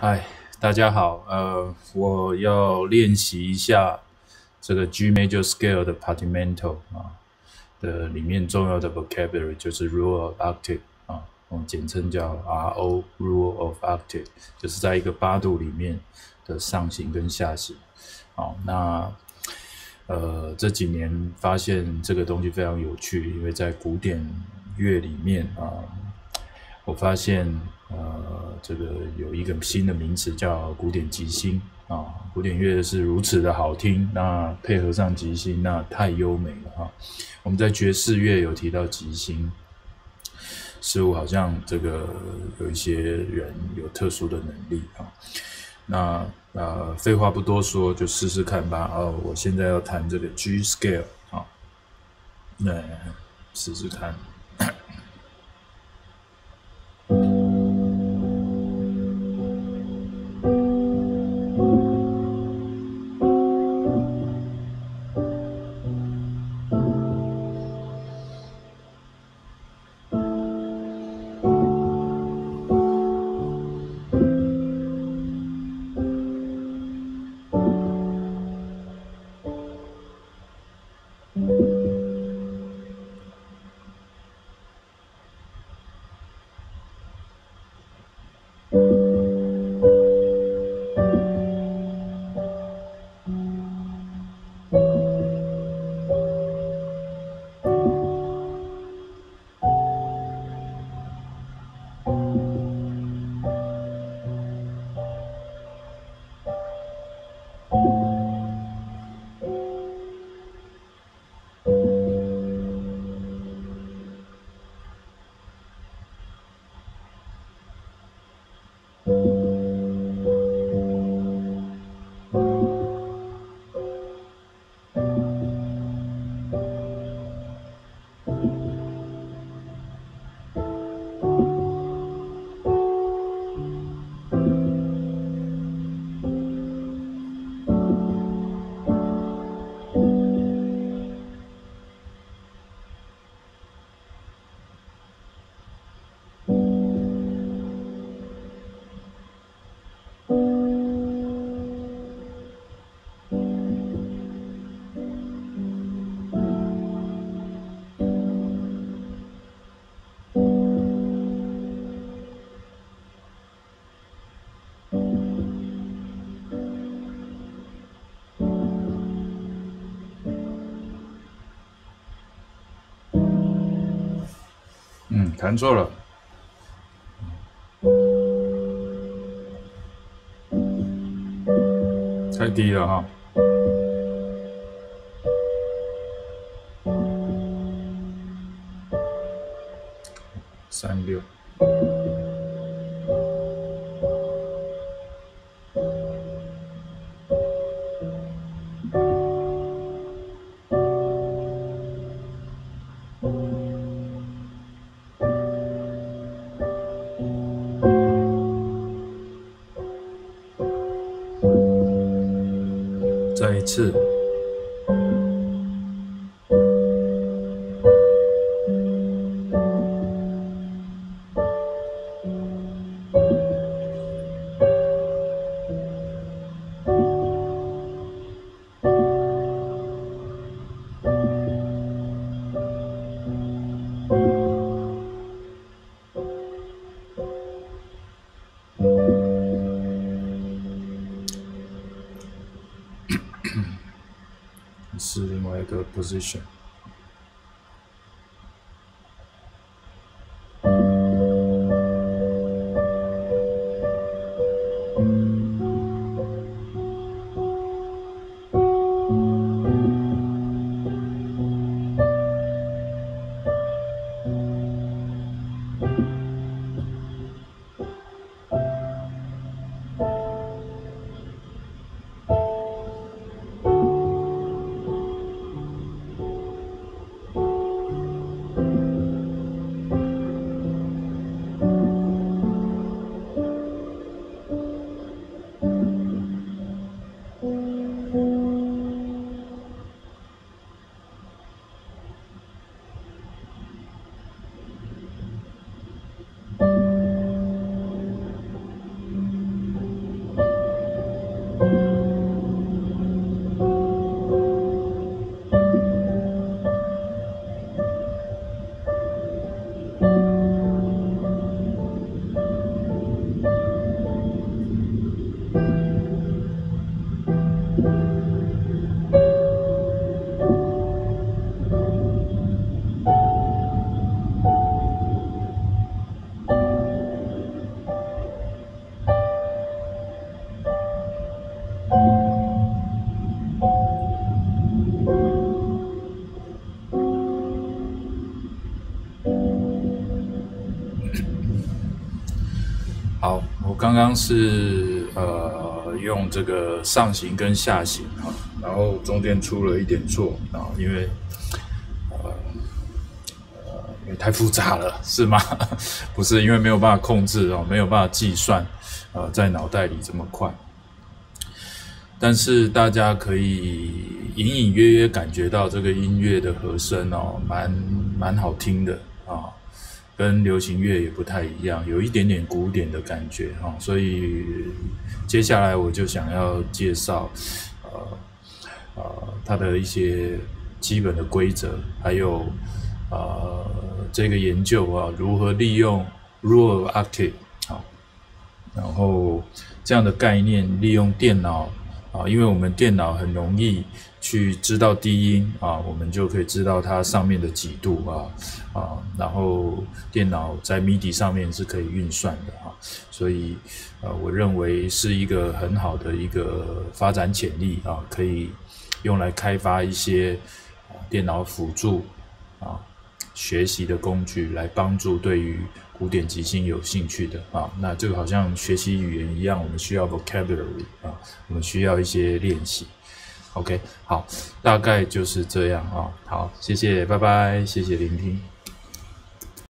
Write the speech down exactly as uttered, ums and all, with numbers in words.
嗨，大家好，呃，我要练习一下这个 G major scale 的 partimental 啊的里面重要的 vocabulary 就是 rule of octave 啊，我们简称叫 R O rule of octave， 就是在一个八度里面的上行跟下行。好，那呃这几年发现这个东西非常有趣，因为在古典乐里面啊。我发现，呃，这个有一个新的名词叫古典即兴啊。古典乐是如此的好听，那配合上即兴，那太优美了哈。我们在爵士乐有提到即兴，似乎好像这个有一些人有特殊的能力啊。那呃，废话不多说，就试试看吧。哦，我现在要弹这个 G scale 啊，那试试看。嗯，弹错了，太低了哈。三六，再一次。是另外一个 position。 刚刚是呃用这个上行跟下行啊，然后中间出了一点错啊，因为呃呃因为太复杂了，是吗？不是，因为没有办法控制哦，没有办法计算，呃，在脑袋里这么快。但是大家可以隐隐约约感觉到这个音乐的和声哦，蛮蛮好听的啊。跟流行乐也不太一样，有一点点古典的感觉哈、哦，所以接下来我就想要介绍呃呃它的一些基本的规则，还有呃这个研究啊如何利用 Rule of Octave 啊，然后这样的概念利用电脑啊，因为我们电脑很容易去知道低音啊，我们就可以知道它上面的几度啊啊，然后电脑在 M I D I 上面是可以运算的啊，所以呃，我认为是一个很好的一个发展潜力啊，可以用来开发一些啊电脑辅助啊学习的工具，来帮助对于古典即兴有兴趣的啊，那这个好像学习语言一样，我们需要 vocabulary 啊，我们需要一些练习。OK， 好，大概就是这样啊。好，谢谢，拜拜，谢谢聆听。